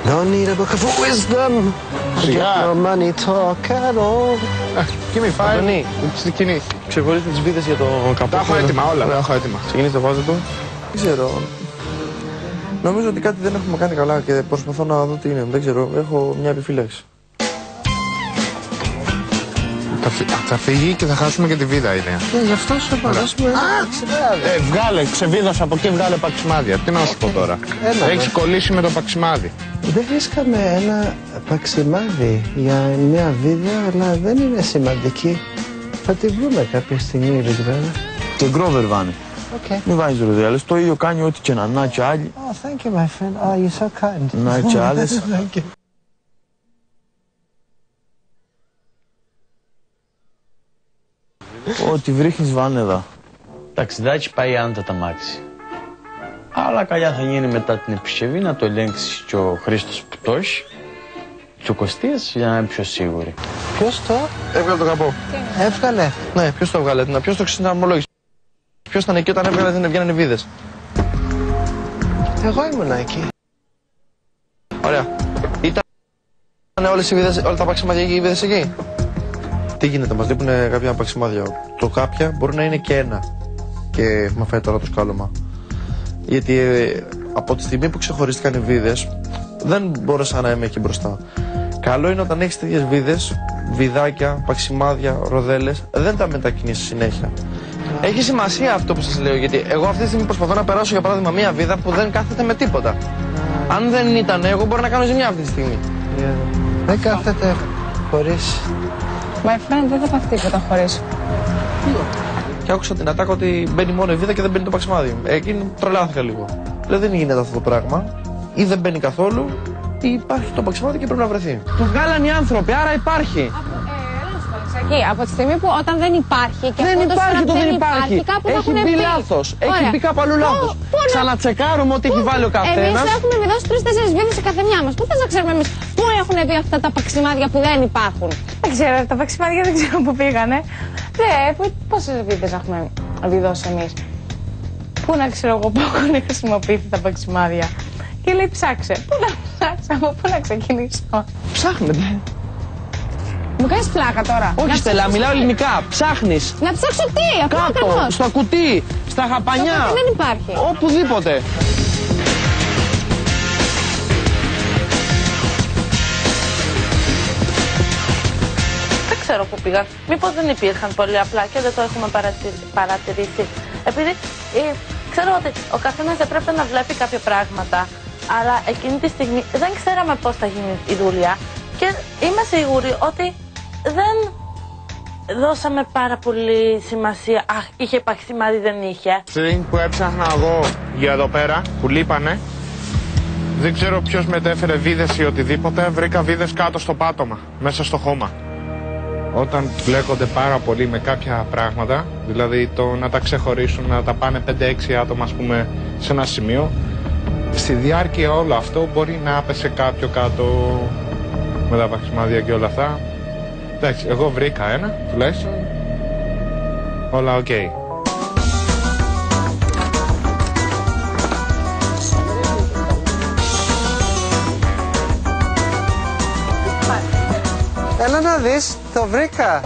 Don't need a book of wisdom. Σιγά. No money talk at all. Give me five. Αντωνή, Στην κινήση. ξεχωρίστε τις βίδες για το καπό. Τα έχω έτοιμα όλα. Τα έχω έτοιμα. Ξεκινήστε, βάζω το. Δεν ξέρω. Νομίζω ότι κάτι δεν έχουμε κάνει καλά και προσπαθώ να δω τι είναι. Δεν ξέρω, έχω μια επιφύλαξη. Θα φύγει και θα χάσουμε και τη βίδα είναι. Ναι, γι' αυτό σου φαντάσουμε. Βγάλε, ξεβίδωσε από εκεί, βγάλε παξιμάδια. Τι να σου πω τώρα. Έχει κολλήσει με το παξιμάδι. Δεν βρίσκαμε ένα παξιμάδι για μια βίδα, αλλά δεν είναι σημαντική. Θα τη βρούμε κάποια στιγμή, εκεί πέρα. Και γκρόβερ βάνε. Okay. Μην βάζεις ροδέλες, το ίδιο κάνει ό,τι και να και άλλοι. Oh, thank you, my friend. Oh, you're so kind. Να και άλλες. Thank you. Ό,τι βρίχνεις βάνε εδώ. Ταξιδάκι πάει άνετα τα μάξι. Αλλά καλιά θα γίνει μετά την επισκευή να το ελέγξει και ο Χρήστος Πουτός και ο Κωστίας για να είναι πιο σίγουροι. Ποιος το Έβγαλε το καπό. έβγαλε? Ναι, ποιος το έβγαλε, ποιος το ξυναρμολόγησε. Ποιος ήταν εκεί όταν έβγαλε δεν βγαίνανε βίδες. Εγώ ήμουν εκεί. Ωραία. Ήταν όλες οι βίδες, όλα τα παξιμάδια και οι βίδες εκεί. Τι γίνεται, μας λείπουν κάποια παξιμάδια. Το κάποια μπορεί να είναι και ένα. Και με φάει τώρα το σκάλωμα. Γιατί από τη στιγμή που ξεχωρίστηκαν οι βίδες, δεν μπόρεσα να είμαι εκεί μπροστά. Καλό είναι όταν έχεις τέτοιες βίδες, βιδάκια, παξιμάδια, ροδέλες, δεν τα μετακινήσεις συνέχεια. Έχει σημασία αυτό που σας λέω, γιατί εγώ αυτή τη στιγμή προσπαθώ να περάσω για παράδειγμα μία βίδα που δεν κάθεται με τίποτα. Αν δεν ήταν, εγώ μπορώ να κάνω ζημιά αυτή τη στιγμή. Δεν κάθεται χωρίς. My friend, δεν θα πάθει τίποτα χωρίς. Και άκουσα την ατάκα ότι μπαίνει μόνο η βίδα και δεν μπαίνει το παξιμάδι. Εκείνη τρελάθηκα λίγο. Λέω δεν γίνεται αυτό το πράγμα. Ή δεν μπαίνει καθόλου, ή υπάρχει το παξιμάδι και πρέπει να βρεθεί. Το βγάλαν οι άνθρωποι, άρα υπάρχει. Εκεί, από τη στιγμή που όταν δεν υπάρχει και Δεν αυτό υπάρχει το δεν υπάρχει. κάπου θα Έχει έχουν μπει πει. λάθος. Έχει Ωραία. μπει κάπου αλλού λάθος. Ξανατσεκάρουμε ό,τι έχει βάλει ο Εμείς καθένας. έχουμε δώσει 3-4 βίδες σε καθεμιά μας. Πού θες να ξέρουμε εμείς πού έχουν μπει αυτά τα παξιμάδια που δεν υπάρχουν. Δεν ξέρω, τα παξιμάδια δεν ξέρω πού πήγανε. Πόσες βίδες έχουμε δώσει εμείς. Πού να ξέρω εγώ πού έχουν χρησιμοποιηθεί τα παξιμάδια. Και λέει ψάξε. Πού να ψάξω, από πού να ξεκινήσω. Ψάχνετε. Μου κάνεις πλάκα τώρα. Όχι Στέλλα, μιλάω ελληνικά. Ψάχνεις. Να ψάξω τι, αυτό Κάτω, ακριβώς. στο κουτί, στα χαπανιά. Στο κουτί δεν υπάρχει. Οπουδήποτε. Δεν ξέρω πού πήγαν. Μήπως δεν υπήρχαν πολύ απλά και δεν το έχουμε παρατηρήσει. Επειδή ξέρω ότι ο καθένας δεν πρέπει να βλέπει κάποια πράγματα, αλλά εκείνη τη στιγμή δεν ξέραμε πώς θα γίνει η δουλειά και είμαι σίγουρη ότι δεν δώσαμε πάρα πολύ σημασία. Αχ, είχε παξιμάδι, δεν είχε. Στην που έψαχνα εγώ για εδώ πέρα, που λείπανε, δεν ξέρω ποιος μετέφερε βίδες ή οτιδήποτε, βρήκα βίδες κάτω στο πάτωμα, μέσα στο χώμα. Όταν μπλέκονται πάρα πολύ με κάποια πράγματα, δηλαδή το να τα ξεχωρίσουν, να τα πάνε 5-6 άτομα ας πούμε σε ένα σημείο, στη διάρκεια όλο αυτό μπορεί να άπεσε κάποιο κάτω με τα παξιμάδια και όλα αυτά. Εντάξει, εγώ βρήκα ένα, τουλάχιστον, όλα οκ. Έλα να δεις, το βρήκα.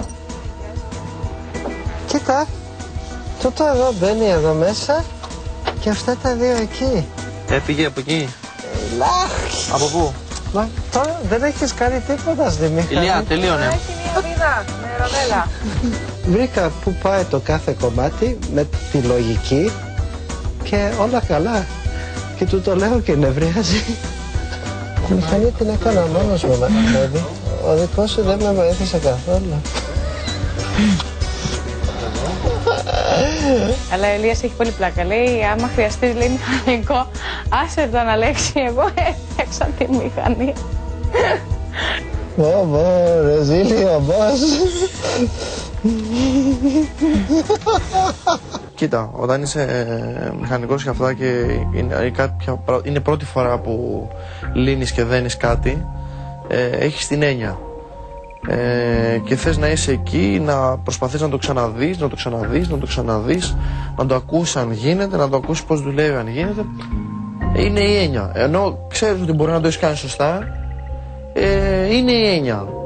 Κοίτα, τούτο εδώ μπαίνει εδώ μέσα και αυτά τα δύο εκεί. Πήγε από εκεί. Ελάχιστα. Από πού? Μα τώρα δεν έχεις κάνει τίποτα στη μηχανή. Ηλία, τελείωνε. Έχει μία βίδα με ροδέλα. Βρήκα που πάει το κάθε κομμάτι με τη λογική και όλα καλά. Και του το λέω και νευρίαζει. Τη μηχανή την έκανα μόνος μου, παιδί. Ο δικός σου δεν με βοήθησε καθόλου. Αλλά ο Ηλίας έχει πολύ πλάκα. Λέει, άμα χρειαστεί, λέει μηχανικό, άσε τον Αλέξη, εγώ έφτιαξα τη μηχανή. Ρε ζήλιο, μπος. Κοίτα, όταν είσαι μηχανικός και αυτά και είναι πρώτη φορά που λύνεις και δένεις κάτι, έχεις την έννοια. Και θες να είσαι εκεί, να προσπαθείς να το ξαναδείς, να το ξαναδείς, να το ξαναδείς, να το ακούσεις αν γίνεται, να το ακούσεις πώς δουλεύει αν γίνεται. είναι η έννοια. Ενώ ξέρεις ότι μπορεί να το έχεις κάνει σωστά, είναι η έννοια.